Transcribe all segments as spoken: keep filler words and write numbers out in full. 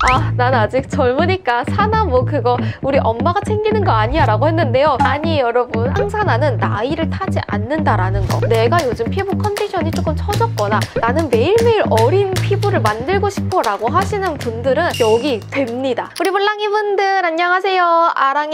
아, 난 아직 젊으니까 사나 뭐 그거 우리 엄마가 챙기는 거 아니야 라고 했는데요. 아니 여러분, 항산화는 나이를 타지 않는다라는 거. 내가 요즘 피부 컨디션이 조금 처졌거나 나는 매일매일 어린 피부를 만들고 싶어 라고 하시는 분들은 여기 됩니다. 우리 몰랑이 분들 안녕하세요,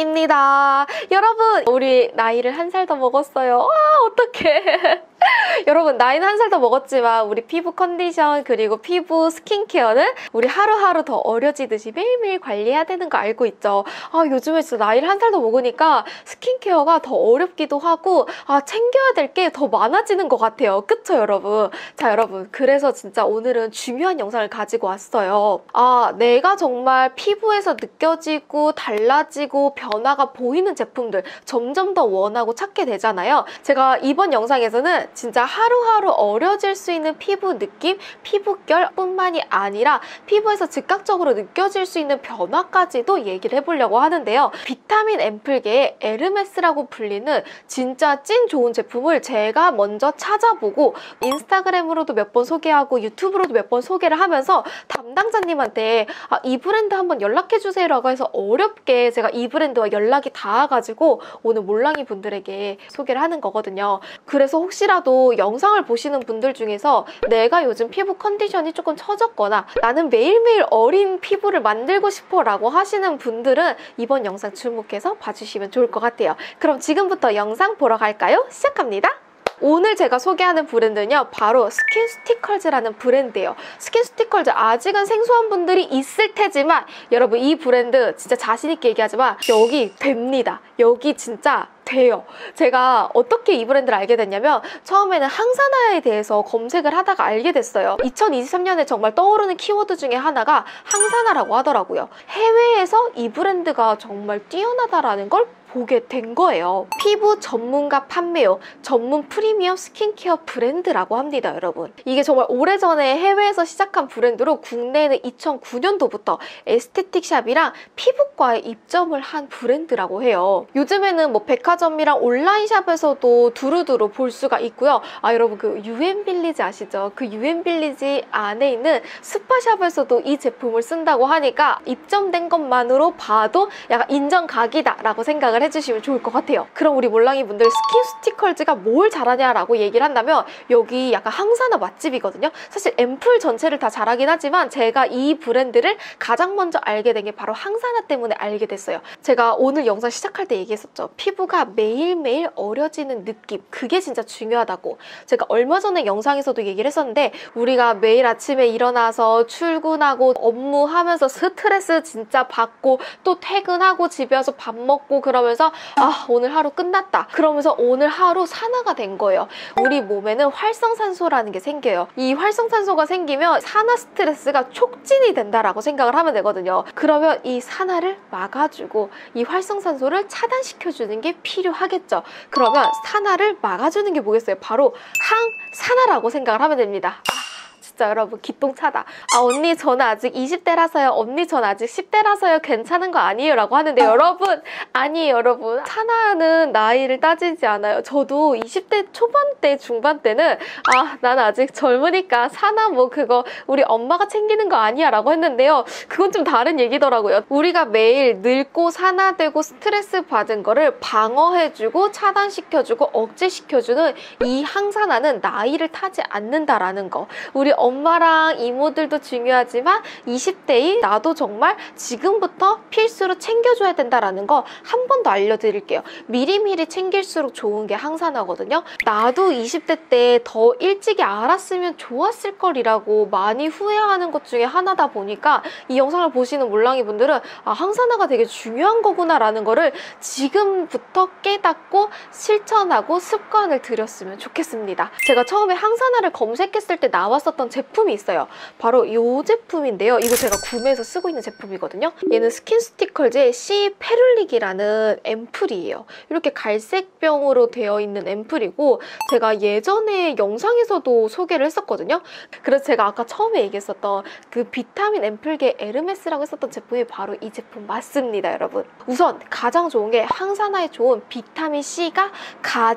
아랑입니다. 여러분, 우리 나이를 한 살 더 먹었어요. 아, 어떡해. 여러분, 나이는 한 살 더 먹었지만 우리 피부 컨디션 그리고 피부 스킨케어는 우리 하루하루 더 어려지듯이 매일매일 관리해야 되는 거 알고 있죠? 아, 요즘에 진짜 나이를 한 살 더 먹으니까 스킨케어가 더 어렵기도 하고 아, 챙겨야 될 게 더 많아지는 것 같아요. 그쵸 여러분? 자 여러분, 그래서 진짜 오늘은 중요한 영상을 가지고 왔어요. 아, 내가 정말 피부에서 느껴지고 달라지고 변화가 보이는 제품들 점점 더 원하고 찾게 되잖아요. 제가 이번 영상에서는 진짜 하루하루 어려질 수 있는 피부 느낌, 피부결 뿐만이 아니라 피부에서 즉각적으로 느껴질 수 있는 변화까지도 얘기를 해보려고 하는데요. 비타민 앰플계의 에르메스라고 불리는 진짜 찐 좋은 제품을 제가 먼저 찾아보고 인스타그램으로도 몇 번 소개하고 유튜브로도 몇 번 소개를 하면서 담당자님한테 아, 이 브랜드 한번 연락해주세요 라고 해서 어렵게 제가 이 브랜드와 연락이 닿아가지고 오늘 몰랑이 분들에게 소개를 하는 거거든요. 그래서 혹시라도 영상을 보시는 분들 중에서 내가 요즘 피부 컨디션이 조금 처졌거나 나는 매일매일 어린 피부를 만들고 싶어 라고 하시는 분들은 이번 영상 주목해서 봐주시면 좋을 것 같아요. 그럼 지금부터 영상 보러 갈까요? 시작합니다. 오늘 제가 소개하는 브랜드는요, 바로 스킨스티컬즈라는 브랜드예요. 스킨스티컬즈 아직은 생소한 분들이 있을 테지만 여러분, 이 브랜드 진짜 자신있게 얘기하지만 여기 됩니다. 여기 진짜 돼요. 제가 어떻게 이 브랜드를 알게 됐냐면 처음에는 항산화에 대해서 검색을 하다가 알게 됐어요. 이천이십삼 년에 정말 떠오르는 키워드 중에 하나가 항산화라고 하더라고요. 해외에서 이 브랜드가 정말 뛰어나다라는 걸 보게 된 거예요. 피부 전문가 판매용 전문 프리미엄 스킨케어 브랜드라고 합니다, 여러분. 이게 정말 오래전에 해외에서 시작한 브랜드로 국내에는 이천구 년도부터 에스테틱 샵이랑 피부과에 입점을 한 브랜드라고 해요. 요즘에는 뭐 백화점이랑 온라인 샵에서도 두루두루 볼 수가 있고요. 아, 여러분, 그 유엔빌리지 아시죠? 그 유엔빌리지 안에 있는 스파샵에서도 이 제품을 쓴다고 하니까 입점된 것만으로 봐도 약간 인정각이다 라고 생각을 해주시면 좋을 것 같아요. 그럼 우리 몰랑이 분들, 스킨스티컬즈가 뭘 잘하냐라고 얘기를 한다면 여기 약간 항산화 맛집이거든요. 사실 앰플 전체를 다 잘하긴 하지만 제가 이 브랜드를 가장 먼저 알게 된 게 바로 항산화 때문에 알게 됐어요. 제가 오늘 영상 시작할 때 얘기했었죠. 피부가 매일매일 어려지는 느낌, 그게 진짜 중요하다고. 제가 얼마 전에 영상에서도 얘기를 했었는데 우리가 매일 아침에 일어나서 출근하고 업무하면서 스트레스 진짜 받고 또 퇴근하고 집에 와서 밥 먹고 그러면 그러면서 아, 오늘 하루 끝났다. 그러면서 오늘 하루 산화가 된 거예요. 우리 몸에는 활성산소라는 게 생겨요. 이 활성산소가 생기면 산화 스트레스가 촉진이 된다라고 생각을 하면 되거든요. 그러면 이 산화를 막아주고 이 활성산소를 차단시켜주는 게 필요하겠죠. 그러면 산화를 막아주는 게 뭐겠어요? 바로 항산화라고 생각을 하면 됩니다. 아, 진짜 여러분, 기똥차다. 아, 언니 저는 아직 이십 대라서요. 언니 전 아직 십 대라서요. 괜찮은 거 아니에요? 라고 하는데 여러분, 아니에요 여러분. 산화는 나이를 따지지 않아요. 저도 이십 대 초반대 중반 때는 아, 난 아직 젊으니까 산화 뭐 그거 우리 엄마가 챙기는 거 아니야 라고 했는데요. 그건 좀 다른 얘기더라고요. 우리가 매일 늙고 산화되고 스트레스 받은 거를 방어해주고 차단시켜주고 억제시켜주는 이 항산화는 나이를 타지 않는다라는 거. 우리 엄마랑 이모들도 중요하지만 이십 대인 나도 정말 지금부터 필수로 챙겨줘야 된다라는 거 한 번 더 알려드릴게요. 미리미리 챙길수록 좋은 게 항산화거든요. 나도 이십 대 때 더 일찍이 알았으면 좋았을 걸이라고 많이 후회하는 것 중에 하나다 보니까 이 영상을 보시는 몰랑이 분들은 아, 항산화가 되게 중요한 거구나 라는 거를 지금부터 깨닫고 실천하고 습관을 들였으면 좋겠습니다. 제가 처음에 항산화를 검색했을 때 나왔었던 제품이 있어요. 바로 이 제품인데요. 이거 제가 구매해서 쓰고 있는 제품이거든요. 얘는 스킨스티컬즈의 씨 페룰릭이라는 앰플이에요. 이렇게 갈색병으로 되어 있는 앰플이고 제가 예전에 영상에서도 소개를 했었거든요. 그래서 제가 아까 처음에 얘기했었던 그 비타민 앰플계 에르메스라고 했었던 제품이 바로 이 제품 맞습니다, 여러분. 우선 가장 좋은 게 항산화에 좋은 비타민 C가 가득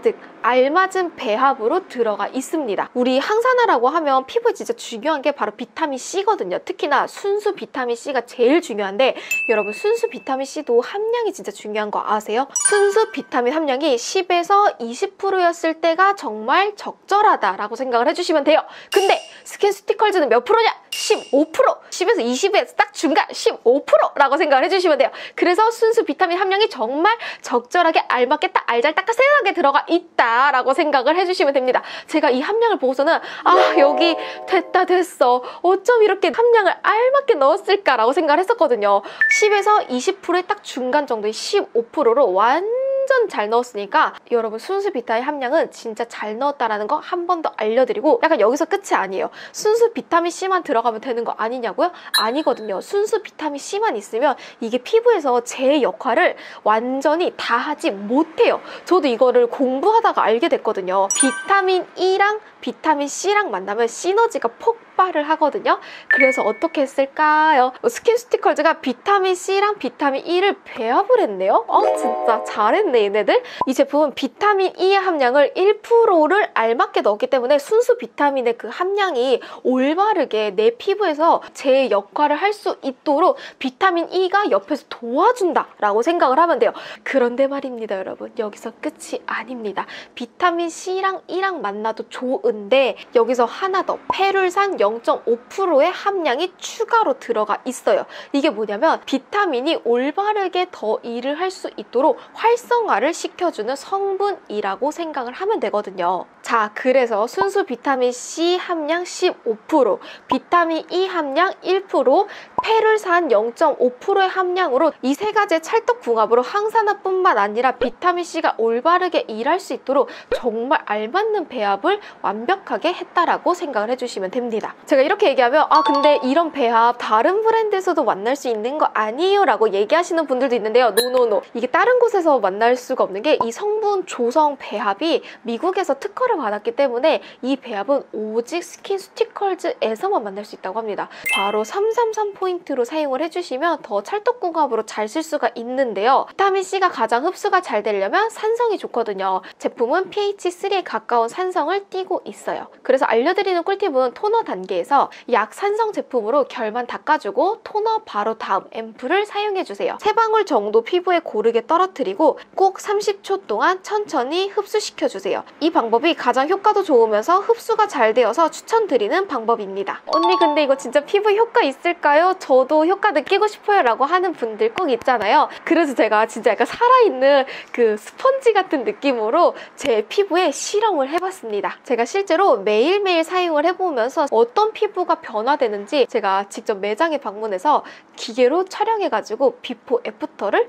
알맞은 배합으로 들어가 있습니다. 우리 항산화라고 하면 피부에 진짜 중요한 게 바로 비타민 C거든요. 특히나 순수 비타민 C가 제일 중요한데 여러분 순수 비타민 C도 함량이 진짜 중요한 거 아세요? 순수 비타민 함량이 십에서 이십 퍼센트였을 때가 정말 적절하다라고 생각을 해주시면 돼요. 근데 스킨 스티컬즈는 몇 프로냐? 십오 퍼센트! 십에서 이십에 딱 중간 십오 퍼센트라고 생각을 해주시면 돼요. 그래서 순수 비타민 함량이 정말 적절하게 알맞게 딱 알잘딱딱하게 들어가 있다라고 생각을 해주시면 됩니다. 제가 이 함량을 보고서는 아 여기 됐다 됐어. 어쩜 이렇게 함량을 알맞게 넣었을까라고 생각을 했었거든요. 십에서 이십 퍼센트의 딱 중간 정도의 십오 퍼센트로 완전 잘 넣었으니까 여러분 순수 비타민 함량은 진짜 잘 넣었다라는 거 한 번 더 알려드리고 약간 여기서 끝이 아니에요. 순수 비타민 C만 들어가면 되는 거 아니냐고요? 아니거든요. 순수 비타민 C만 있으면 이게 피부에서 제 역할을 완전히 다 하지 못해요. 저도 이거를 공부하다가 알게 됐거든요. 비타민 E랑 비타민 C랑 만나면 시너지가 폭발을 하거든요. 그래서 어떻게 했을까요? 스킨 스티컬즈가 비타민 C랑 비타민 E를 배합을 했네요. 어 진짜 잘했네 얘네들. 이 제품은 비타민 E의 함량을 일 퍼센트를 알맞게 넣었기 때문에 순수 비타민의 그 함량이 올바르게 내 피부에서 제 역할을 할 수 있도록 비타민 E가 옆에서 도와준다 라고 생각을 하면 돼요. 그런데 말입니다 여러분, 여기서 끝이 아닙니다. 비타민 C랑 E랑 만나도 좋은데 여기서 하나 더 페룰산 영 점 오 퍼센트의 함량이 추가로 들어가 있어요. 이게 뭐냐면 비타민이 올바르게 더 일을 할 수 있도록 활성화를 시켜주는 성분이라고 생각을 하면 되거든요. 자, 그래서 순수 비타민 C 함량 십오 퍼센트, 비타민 E 함량 일 퍼센트, 페룰산 영 점 오 퍼센트의 함량으로 이 세 가지의 찰떡궁합으로 항산화뿐만 아니라 비타민 C가 올바르게 일할 수 있도록 정말 알맞는 배합을 완벽하게 했다라고 생각을 해주시면 됩니다. 제가 이렇게 얘기하면 아 근데 이런 배합 다른 브랜드에서도 만날 수 있는 거 아니에요? 라고 얘기하시는 분들도 있는데요. 노노노. 이게 다른 곳에서 만날 수가 없는 게 이 성분 조성 배합이 미국에서 특허를 받았기 때문에 이 배합은 오직 스킨 스티컬즈에서만 만날 수 있다고 합니다. 바로 삼삼삼 포인트로 사용을 해주시면 더 찰떡궁합으로 잘 쓸 수가 있는데요. 비타민 C가 가장 흡수가 잘 되려면 산성이 좋거든요. 제품은 피에이치 삼에 가까운 산성을 띠고 있어요. 그래서 알려드리는 꿀팁은 토너 단계에서 약산성 제품으로 결만 닦아주고 토너 바로 다음 앰플을 사용해주세요. 세 방울 정도 피부에 고르게 떨어뜨리고 꼭 삼십 초 동안 천천히 흡수시켜주세요. 이 방법이 가장 효과도 좋으면서 흡수가 잘 되어서 추천드리는 방법입니다. 언니 근데 이거 진짜 피부 효과 있을까요? 저도 효과 느끼고 싶어요 라고 하는 분들 꼭 있잖아요. 그래서 제가 진짜 약간 살아있는 그 스펀지 같은 느낌으로 제 피부에 실험을 해봤습니다. 제가 실제로 매일매일 사용을 해보면서 어떤 피부가 변화되는지 제가 직접 매장에 방문해서 기계로 촬영해가지고 비포 애프터를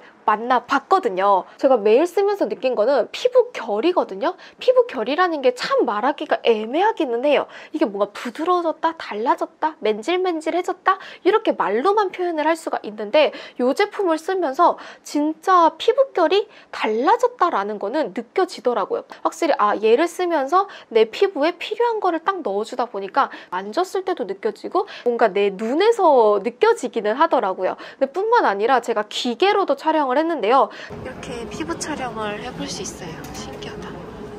만나봤거든요. 제가 매일 쓰면서 느낀 거는 피부 결이거든요. 피부 결이라는 게 참 말하기가 애매하기는 해요. 이게 뭔가 부드러워졌다, 달라졌다, 맨질맨질해졌다 이렇게 말로만 표현을 할 수가 있는데 이 제품을 쓰면서 진짜 피부 결이 달라졌다라는 거는 느껴지더라고요. 확실히 아 얘를 쓰면서 내 피부에 필요한 거를 딱 넣어주다 보니까 만졌을 때도 느껴지고 뭔가 내 눈에서 느껴지기는 하더라고요. 근데 뿐만 아니라 제가 기계로도 촬영을 했는데요. 이렇게 피부 촬영을 해볼 수 있어요. 신기하다.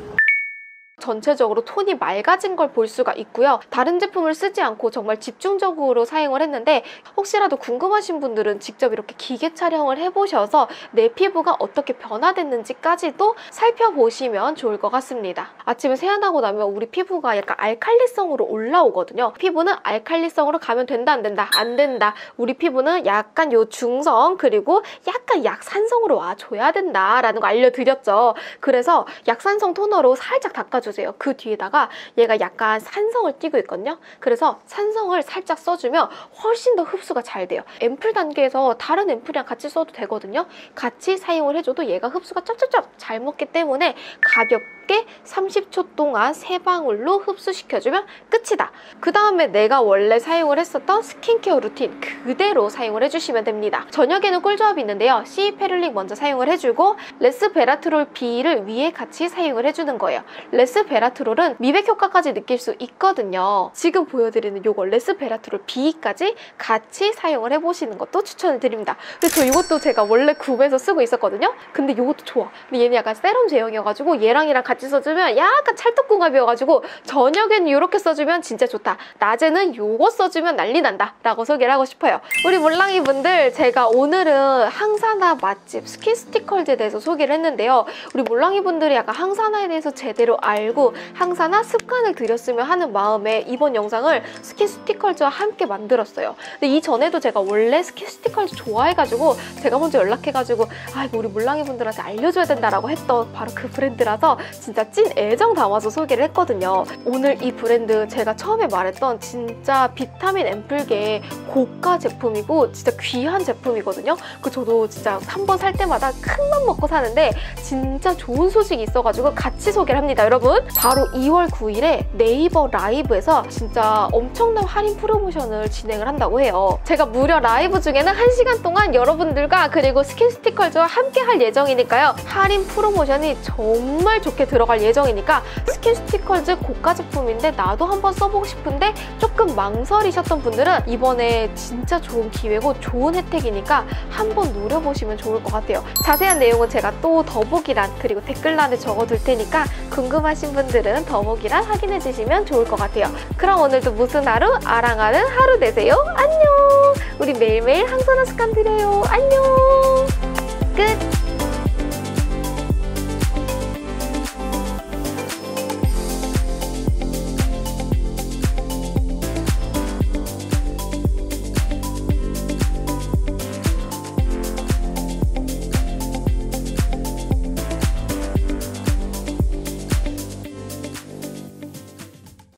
전체적으로 톤이 맑아진 걸 볼 수가 있고요. 다른 제품을 쓰지 않고 정말 집중적으로 사용을 했는데 혹시라도 궁금하신 분들은 직접 이렇게 기계 촬영을 해보셔서 내 피부가 어떻게 변화됐는지까지도 살펴보시면 좋을 것 같습니다. 아침에 세안하고 나면 우리 피부가 약간 알칼리성으로 올라오거든요. 피부는 알칼리성으로 가면 된다 안 된다? 안 된다. 우리 피부는 약간 요 중성 그리고 약간 약산성으로 와줘야 된다라는 거 알려드렸죠. 그래서 약산성 토너로 살짝 닦아주세요. 그 뒤에다가 얘가 약간 산성을 띠고 있거든요. 그래서 산성을 살짝 써주면 훨씬 더 흡수가 잘 돼요. 앰플 단계에서 다른 앰플이랑 같이 써도 되거든요. 같이 사용을 해줘도 얘가 흡수가 쩝쩝쩝 잘 먹기 때문에 가볍게 삼십 초 동안 세 방울로 흡수시켜주면 끝이다. 그 다음에 내가 원래 사용을 했었던 스킨케어 루틴 그대로 사용을 해주시면 됩니다. 저녁에는 꿀조합이 있는데요. C 페룰릭 먼저 사용을 해주고 레스베라트롤 B를 위에 같이 사용을 해주는 거예요. 레스베라트롤은 미백 효과까지 느낄 수 있거든요. 지금 보여드리는 요거 레스베라트롤 B까지 같이 사용을 해보시는 것도 추천을 드립니다. 근데 저 이것도 제가 원래 구매해서 쓰고 있었거든요. 근데 이것도 좋아. 근데 얘는 약간 세럼 제형이어가지고 얘랑이랑 같이 같이 써주면 약간 찰떡궁합이어가지고 저녁에는 이렇게 써주면 진짜 좋다, 낮에는 요거 써주면 난리 난다 라고 소개를 하고 싶어요. 우리 몰랑이 분들, 제가 오늘은 항사나 맛집 스킨스티컬즈에 대해서 소개를 했는데요. 우리 몰랑이 분들이 약간 항사나에 대해서 제대로 알고 항사나 습관을 들였으면 하는 마음에 이번 영상을 스킨스티컬즈와 함께 만들었어요. 근데 이전에도 제가 원래 스킨스티컬즈 좋아해가지고 제가 먼저 연락해가지고 아 이거 우리 몰랑이 분들한테 알려줘야 된다라고 했던 바로 그 브랜드라서 진짜 찐 애정 담아서 소개를 했거든요. 오늘 이 브랜드 제가 처음에 말했던 진짜 비타민 앰플계의 고가 제품이고 진짜 귀한 제품이거든요. 그 저도 진짜 한 번 살 때마다 큰 맘 먹고 사는데 진짜 좋은 소식이 있어가지고 같이 소개를 합니다, 여러분. 바로 이월 구일에 네이버 라이브에서 진짜 엄청난 할인 프로모션을 진행을 한다고 해요. 제가 무려 라이브 중에는 한 시간 동안 여러분들과 그리고 스킨스티컬즈와 함께 할 예정이니까요. 할인 프로모션이 정말 좋게 들어갈 예정이니까 스킨스티컬즈 고가 제품인데 나도 한번 써보고 싶은데 조금 망설이셨던 분들은 이번에 진짜 좋은 기회고 좋은 혜택이니까 한번 노려보시면 좋을 것 같아요. 자세한 내용은 제가 또 더보기란 그리고 댓글란에 적어둘 테니까 궁금하신 분들은 더보기란 확인해 주시면 좋을 것 같아요. 그럼 오늘도 무슨 하루? 아랑하는 하루 되세요. 안녕! 우리 매일매일 항산화 습관 들여요. 안녕! 끝!